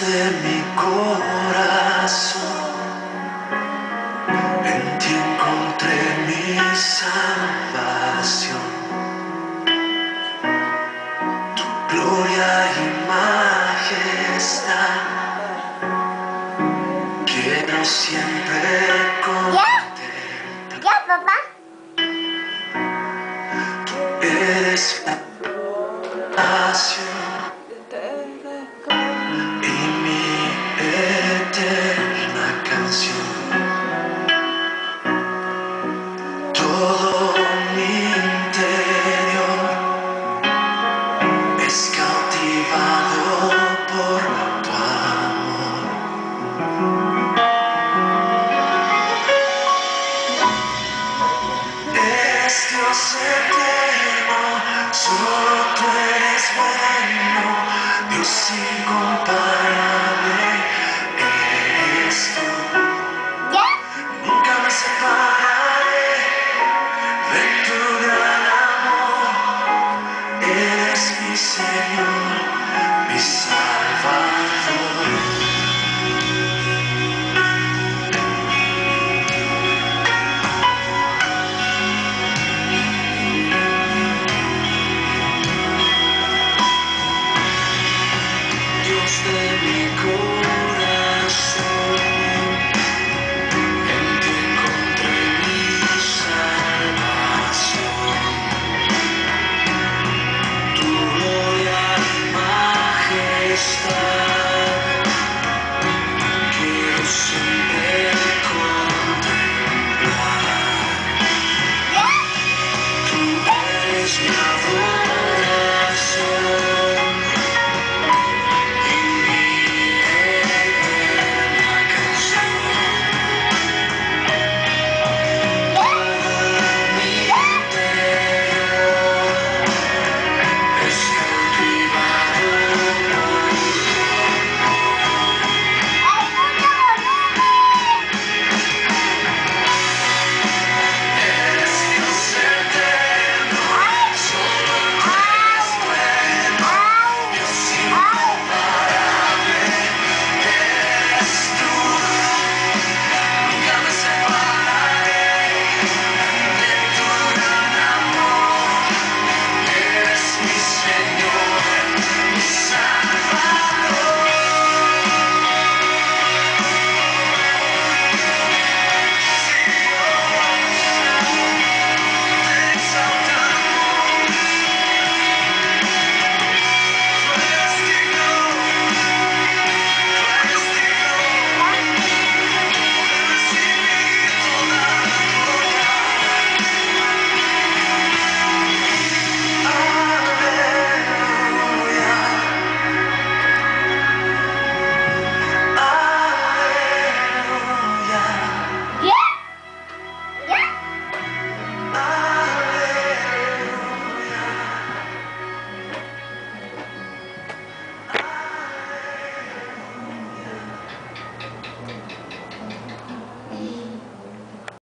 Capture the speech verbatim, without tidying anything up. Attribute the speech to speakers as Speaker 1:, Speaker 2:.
Speaker 1: de mi corazón, en ti encontré mi salvación. Tu gloria y majestad quiero siempre contemplar.
Speaker 2: ¿Ya, papá?
Speaker 1: Tú eres la pasión y mi eterna canción. Todo mi interior es cautivado por tu amor. Eres Dios eterno, solo tú eres bueno, Dios incomparable.